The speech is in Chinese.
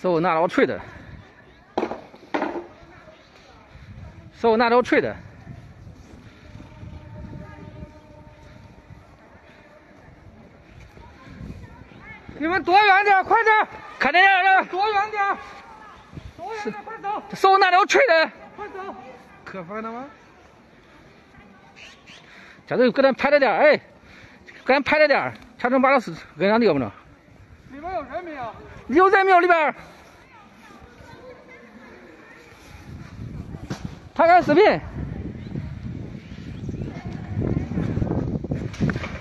手拿着锤子，手拿着锤子。你们躲远点，快点，看见人， 躲远点，躲远点，快走！ 手拿着锤子， 快走！可烦了吗？ 这都给咱拍着点，哎，给咱拍着点，全程把这事跟上溜不能。 里边有人没有？ 有人没有里边？拍看视频。